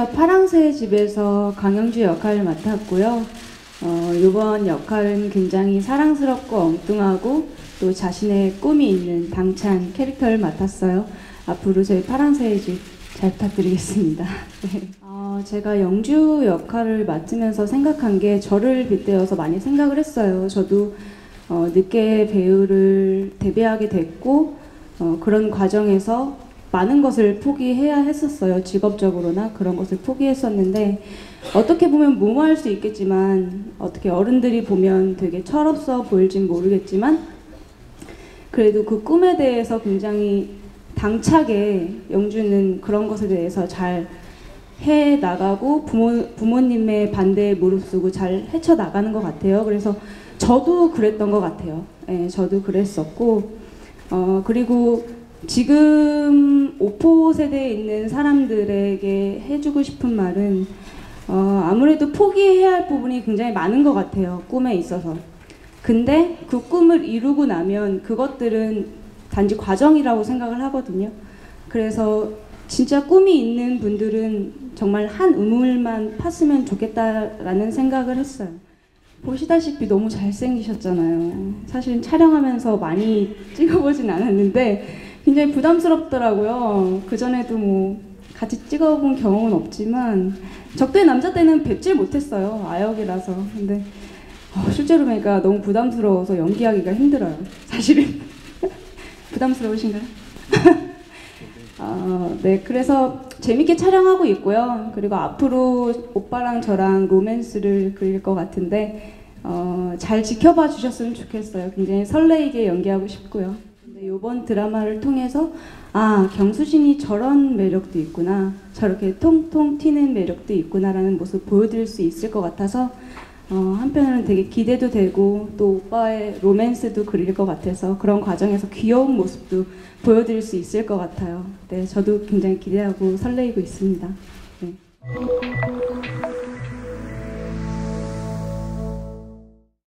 제가 파랑새의 집에서 강영주 역할을 맡았고요. 이번 역할은 굉장히 사랑스럽고 엉뚱하고 또 자신의 꿈이 있는 당찬 캐릭터를 맡았어요. 앞으로 저희 파랑새의 집 잘 부탁드리겠습니다. 네. 제가 영주 역할을 맡으면서 생각한 게 저를 빗대어서 많이 생각을 했어요. 저도 늦게 배우를 데뷔하게 됐고 그런 과정에서 많은 것을 포기해야 했었어요. 직업적으로나 그런 것을 포기했었는데 어떻게 보면 무모할 수 있겠지만 어떻게 어른들이 보면 되게 철없어 보일진 모르겠지만 그래도 그 꿈에 대해서 굉장히 당차게 영주는 그런 것에 대해서 잘 해나가고 부모님의 반대에 무릅쓰고 잘 헤쳐나가는 것 같아요. 그래서 저도 그랬던 것 같아요. 네, 저도 그랬었고 그리고 지금 오포 세대에 있는 사람들에게 해주고 싶은 말은 아무래도 포기해야 할 부분이 굉장히 많은 것 같아요. 꿈에 있어서. 근데 그 꿈을 이루고 나면 그것들은 단지 과정이라고 생각을 하거든요. 그래서 진짜 꿈이 있는 분들은 정말 한 우물만 팠으면 좋겠다라는 생각을 했어요. 보시다시피 너무 잘생기셨잖아요. 사실 촬영하면서 많이 찍어보진 않았는데 굉장히 부담스럽더라고요. 그전에도 뭐 같이 찍어본 경험은 없지만 적대 남자 때는 뵙질 못했어요. 아역이라서. 근데 실제로 보니까 너무 부담스러워서 연기하기가 힘들어요. 사실은. 부담스러우신가요? 네, 그래서 재밌게 촬영하고 있고요. 그리고 앞으로 오빠랑 저랑 로맨스를 그릴 것 같은데 잘 지켜봐 주셨으면 좋겠어요. 굉장히 설레이게 연기하고 싶고요. 근데 이번 드라마를 통해서 경수진이 저런 매력도 있구나, 저렇게 통통 튀는 매력도 있구나라는 모습 보여드릴 수 있을 것 같아서 한편으로는 되게 기대도 되고 또 오빠의 로맨스도 그릴 것 같아서 그런 과정에서 귀여운 모습도 보여드릴 수 있을 것 같아요. 네, 저도 굉장히 기대하고 설레이고 있습니다. 네.